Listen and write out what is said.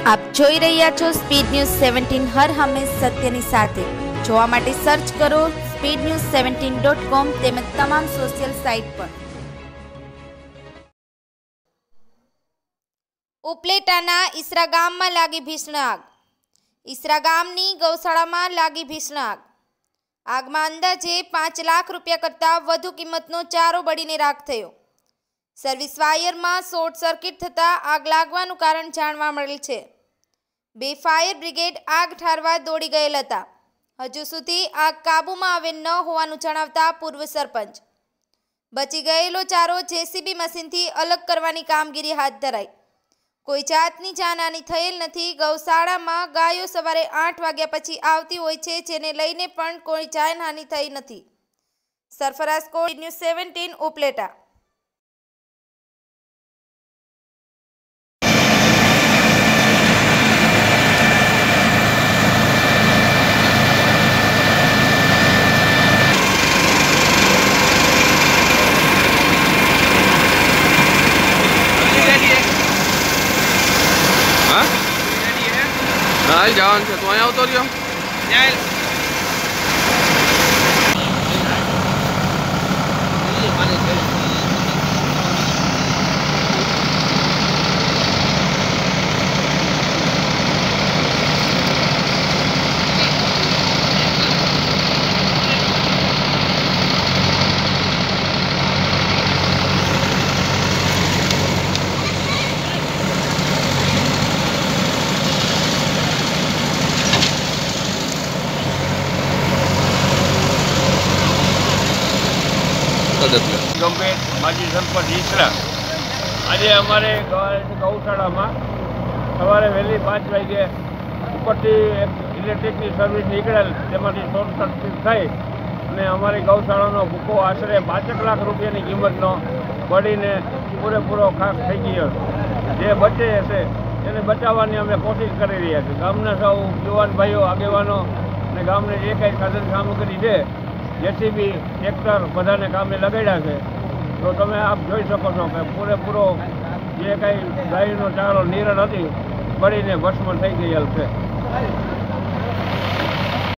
આપ જોઈ રહ્યા છો સ્પીડ ન્યૂઝ 17 હર હંમેશ સત્યની સાથે। જોવા માટે સર્ચ કરો speednews17.com તેમજ તમામ સોશિયલ સાઇટ પર। ઉપલેટાના ઈસરા ગામમાં લાગી ભીષણ આગ। ઈસરા ગામની ગૌશાળામાં લાગી ભીષણ આગ। આગમાં અંદાજે 5 લાખ રૂપિયા કરતાં વધુ કિંમતનો ચારો બળીને રાખ થયો। સર્વિસ વાયરમાં શોર્ટ સર્કિટ થતાં આગ લાગવાનું કારણ જાણવા મળેલ છે। 2 ફાયર બ્રિગેડ આગ ઠારવા દોડી ગયેલ હતા। હજુ સુધી આગ કાબૂમાં આવેલ ન હોવાનું જણાવતા પૂર્વ સરપંચ બચી ગયેલો ચારો જેસીબી મશીનથી અલગ કરવાની કામગીરી હાથ ધરાઈ। કોઈ જાતની જાનહાની થયેલ નથી। ગૌશાળામાં ગાયો સવારે 8 વાગ્યા પછી આવતી હોય છે, જેને લઈને પણ કોઈ જાનહાની થઈ નથી। સરફરાઝ કોટ ન્યૂઝ 17 ઉપલેટા। हाल जान से तो आया उतर ગંભીર માજી સરપંચ ઈસરા। આજે અમારે ગૌશાળામાં સવારે વહેલી 5 વાગે ઉપરથી એક ઇલેક્ટ્રિકની સર્વિસ નીકળેલ, તેમાંથી શોર્ટ સર્કિટ થઈ અને અમારી ગૌશાળાનો ભૂકો આશરે 5 લાખ રૂપિયાની કિંમતનો બળીને પૂરેપૂરો ખાખ થઈ ગયો। જે બચે હશે એને બચાવવાની અમે કોશિશ કરી રહ્યા છીએ। ગામના સૌ યુવાન ભાઈઓ, આગેવાનો અને ગામને જે કંઈ સાધન સામગ્રી છે, જેસીબી, ટ્રેક્ટર બધાને કામે લગાડ્યા છે। તો તમે આપ જોઈ શકો છો કે પૂરેપૂરો જે કંઈ ગાયનો ચારો નિરણ હતી બળીને ભસ્મ થઈ ગયેલ છે।